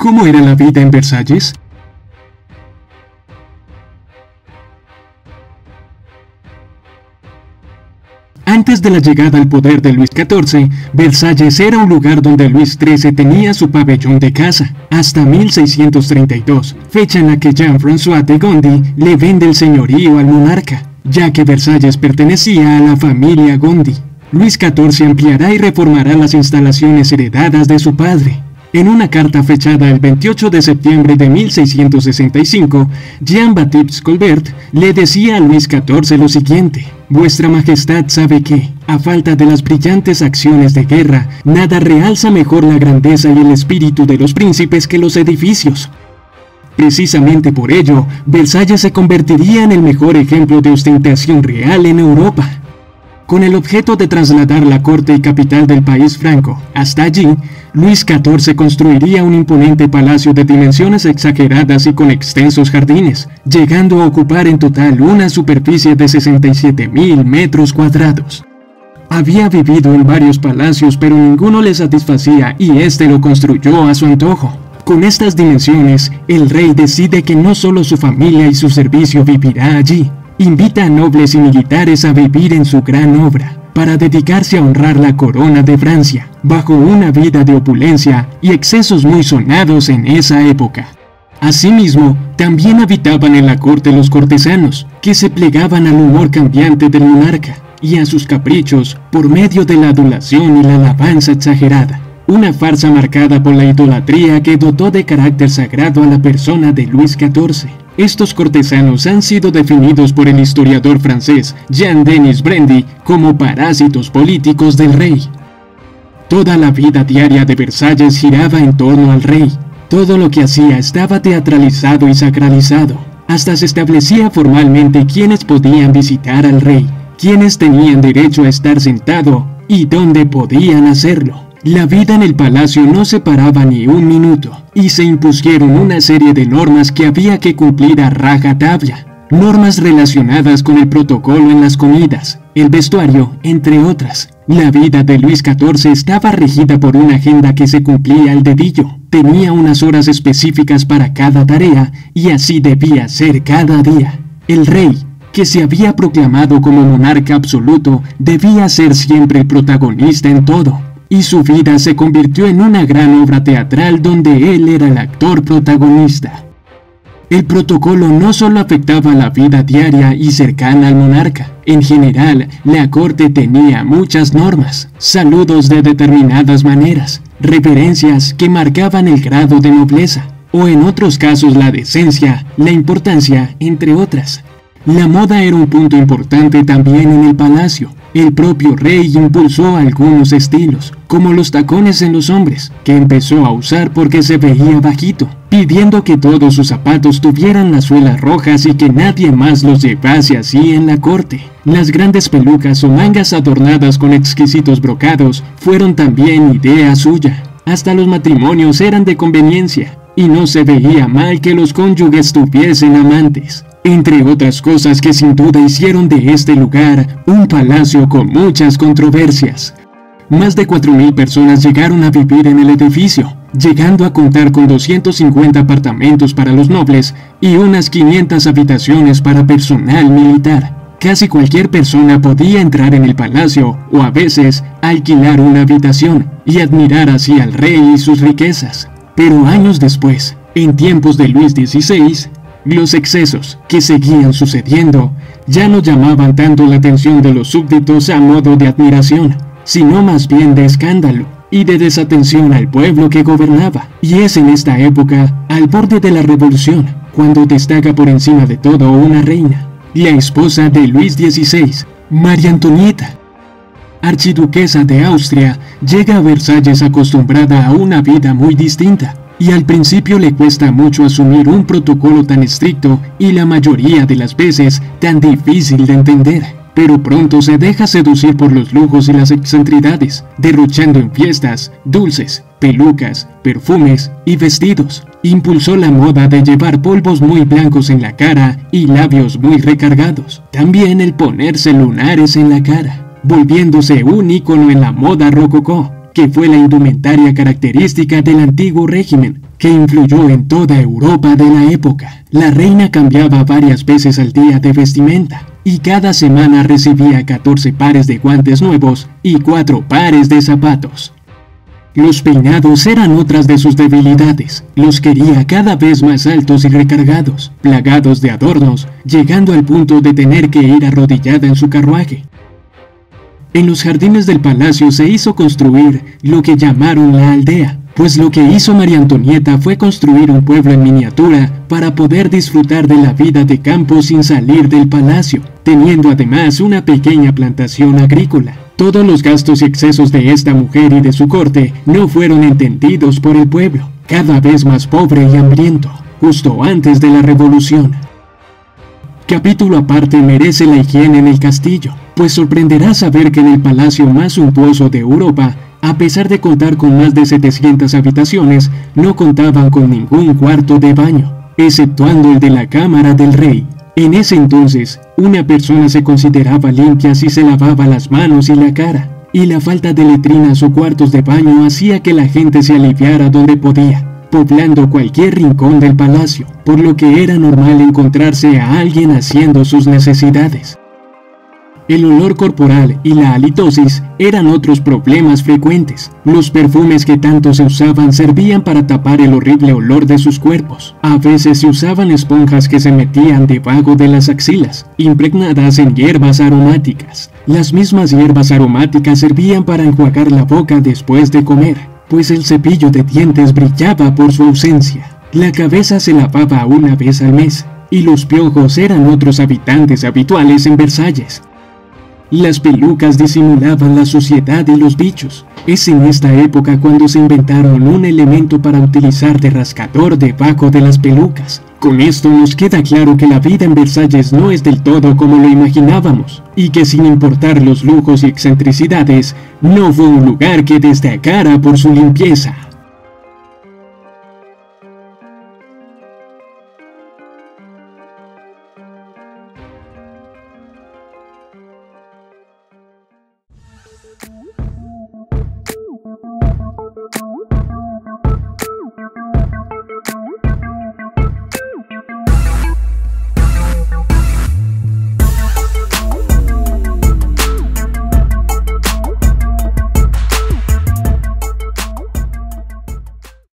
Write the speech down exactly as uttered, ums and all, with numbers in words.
¿Cómo era la vida en Versalles? Antes de la llegada al poder de Luis catorce, Versalles era un lugar donde Luis trece tenía su pabellón de caza, hasta mil seiscientos treinta y dos, fecha en la que Jean-François de Gondi le vende el señorío al monarca, ya que Versalles pertenecía a la familia Gondi. Luis catorce ampliará y reformará las instalaciones heredadas de su padre. En una carta fechada el veintiocho de septiembre de mil seiscientos sesenta y cinco, Jean-Baptiste Colbert le decía a Luis catorce lo siguiente: «Vuestra Majestad sabe que, a falta de las brillantes acciones de guerra, nada realza mejor la grandeza y el espíritu de los príncipes que los edificios». Precisamente por ello, Versalles se convertiría en el mejor ejemplo de ostentación real en Europa. Con el objeto de trasladar la corte y capital del país franco hasta allí, Luis catorce construiría un imponente palacio de dimensiones exageradas y con extensos jardines, llegando a ocupar en total una superficie de sesenta y siete mil metros cuadrados. Había vivido en varios palacios, pero ninguno le satisfacía y este lo construyó a su antojo. Con estas dimensiones, el rey decide que no solo su familia y su servicio vivirá allí. Invita a nobles y militares a vivir en su gran obra, para dedicarse a honrar la corona de Francia, bajo una vida de opulencia y excesos muy sonados en esa época. Asimismo, también habitaban en la corte los cortesanos, que se plegaban al humor cambiante del monarca y a sus caprichos por medio de la adulación y la alabanza exagerada. Una farsa marcada por la idolatría que dotó de carácter sagrado a la persona de Luis catorce. Estos cortesanos han sido definidos por el historiador francés Jean-Denis Brendy como parásitos políticos del rey. Toda la vida diaria de Versalles giraba en torno al rey. Todo lo que hacía estaba teatralizado y sacralizado. Hasta se establecía formalmente quiénes podían visitar al rey, quiénes tenían derecho a estar sentado y dónde podían hacerlo. La vida en el palacio no se paraba ni un minuto, y se impusieron una serie de normas que había que cumplir a rajatabla. Normas relacionadas con el protocolo en las comidas, el vestuario, entre otras. La vida de Luis catorce estaba regida por una agenda que se cumplía al dedillo. Tenía unas horas específicas para cada tarea, y así debía ser cada día. El rey, que se había proclamado como monarca absoluto, debía ser siempre el protagonista en todo. Y su vida se convirtió en una gran obra teatral donde él era el actor protagonista. El protocolo no solo afectaba la vida diaria y cercana al monarca. En general, la corte tenía muchas normas, saludos de determinadas maneras, reverencias que marcaban el grado de nobleza, o en otros casos la decencia, la importancia, entre otras. La moda era un punto importante también en el palacio. El propio rey impulsó algunos estilos, como los tacones en los hombres, que empezó a usar porque se veía bajito, pidiendo que todos sus zapatos tuvieran las suelas rojas y que nadie más los llevase así en la corte. Las grandes pelucas o mangas adornadas con exquisitos brocados fueron también idea suya. Hasta los matrimonios eran de conveniencia, y no se veía mal que los cónyuges tuviesen amantes. Entre otras cosas que sin duda hicieron de este lugar un palacio con muchas controversias. Más de cuatro mil personas llegaron a vivir en el edificio, llegando a contar con doscientos cincuenta apartamentos para los nobles y unas quinientas habitaciones para personal militar. Casi cualquier persona podía entrar en el palacio o a veces alquilar una habitación y admirar así al rey y sus riquezas. Pero años después, en tiempos de Luis dieciséis, los excesos que seguían sucediendo ya no llamaban tanto la atención de los súbditos a modo de admiración, sino más bien de escándalo y de desatención al pueblo que gobernaba. Y es en esta época, al borde de la revolución, cuando destaca por encima de todo una reina, la esposa de Luis dieciséis, María Antonieta. Archiduquesa de Austria, llega a Versalles acostumbrada a una vida muy distinta, y al principio le cuesta mucho asumir un protocolo tan estricto y la mayoría de las veces tan difícil de entender. Pero pronto se deja seducir por los lujos y las excentridades, derrochando en fiestas, dulces, pelucas, perfumes y vestidos. Impulsó la moda de llevar polvos muy blancos en la cara y labios muy recargados. También el ponerse lunares en la cara, volviéndose un ícono en la moda rococó, que fue la indumentaria característica del antiguo régimen, que influyó en toda Europa de la época. La reina cambiaba varias veces al día de vestimenta, y cada semana recibía catorce pares de guantes nuevos y cuatro pares de zapatos. Los peinados eran otras de sus debilidades. Los quería cada vez más altos y recargados, plagados de adornos, llegando al punto de tener que ir arrodillada en su carruaje. En los jardines del palacio se hizo construir lo que llamaron la aldea, pues lo que hizo María Antonieta fue construir un pueblo en miniatura para poder disfrutar de la vida de campo sin salir del palacio, teniendo además una pequeña plantación agrícola. Todos los gastos y excesos de esta mujer y de su corte no fueron entendidos por el pueblo, cada vez más pobre y hambriento, justo antes de la revolución. Capítulo aparte merece la higiene en el castillo, pues sorprenderá saber que en el palacio más suntuoso de Europa, a pesar de contar con más de setecientas habitaciones, no contaban con ningún cuarto de baño, exceptuando el de la cámara del rey. En ese entonces, una persona se consideraba limpia si se lavaba las manos y la cara, y la falta de letrinas o cuartos de baño hacía que la gente se aliviara donde podía, poblando cualquier rincón del palacio, por lo que era normal encontrarse a alguien haciendo sus necesidades. El olor corporal y la halitosis eran otros problemas frecuentes. Los perfumes que tanto se usaban servían para tapar el horrible olor de sus cuerpos. A veces se usaban esponjas que se metían debajo de las axilas, impregnadas en hierbas aromáticas. Las mismas hierbas aromáticas servían para enjuagar la boca después de comer, pues el cepillo de dientes brillaba por su ausencia. La cabeza se lavaba una vez al mes, y los piojos eran otros habitantes habituales en Versalles. Las pelucas disimulaban la suciedad y los bichos. Es en esta época cuando se inventaron un elemento para utilizar de rascador debajo de las pelucas. Con esto nos queda claro que la vida en Versalles no es del todo como lo imaginábamos, y que sin importar los lujos y excentricidades, no fue un lugar que destacara por su limpieza.